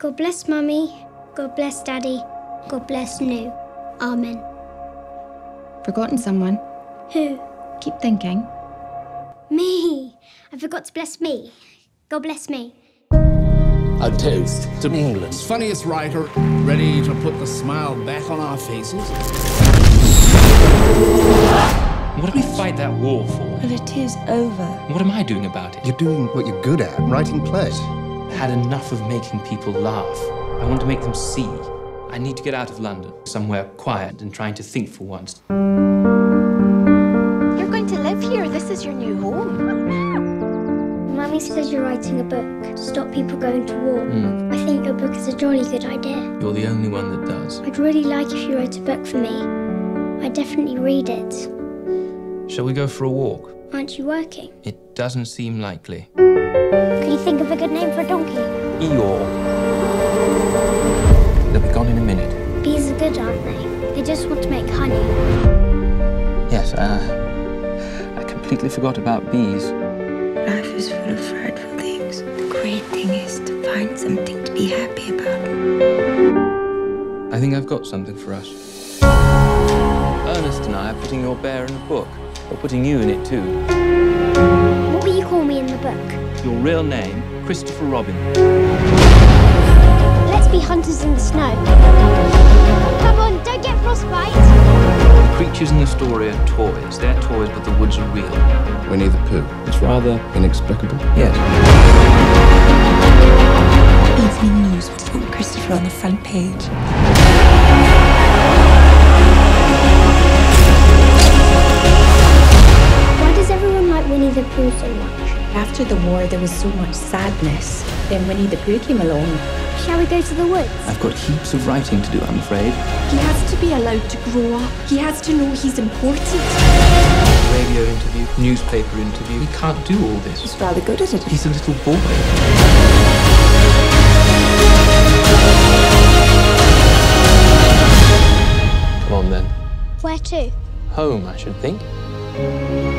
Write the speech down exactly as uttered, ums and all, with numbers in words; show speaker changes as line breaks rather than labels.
God bless Mummy. God bless Daddy. God bless Nu. Amen.
Forgotten someone?
Who?
Keep thinking.
Me. I forgot to bless me. God bless me.
A toast to England's funniest writer, ready to put the smile back on our faces.
What do we fight that war for?
Well, it is over.
What am I doing about it?
You're doing what you're good at, writing plays.
Had enough of making people laugh. I want to make them see. I need to get out of London, somewhere quiet and trying to think for once.
You're going to live here. This is your new home.
Mummy says you're writing a book to stop people going to war.
Mm.
I think your book is a jolly good idea.
You're the only one that does.
I'd really like if you wrote a book for me. I'd definitely read it.
Shall we go for a walk?
Aren't you working?
It doesn't seem likely.
Can you think of a good name for a donkey?
Eeyore. They'll be gone in a minute.
Bees are good, aren't they? They just want to make honey.
Yes, uh, I completely forgot about bees.
Life is full of frightful things. The great thing is to find something to be happy about.
I think I've got something for us. Ernest and I are putting your bear in a book. We're putting you in it too.
What will you call me in the book?
Your real name, Christopher Robin.
Let's be hunters in the snow. Come on, don't get frostbite.
The creatures in the story are toys. They're toys, but the woods are real.
Winnie the Pooh.
It's rather...
Inexplicable.
Yes.
Evening news with Uncle Christopher on the front page.
Why does everyone like Winnie the Pooh so much?
After the war, there was so much sadness. Then Winnie the Pooh came along.
Shall we go to the woods?
I've got heaps of writing to do, I'm afraid.
He has to be allowed to grow up. He has to know he's important.
Radio interview, newspaper interview. He can't do all this.
He's rather good at it.
He's a little boy. Come on then.
Where to?
Home, I should think.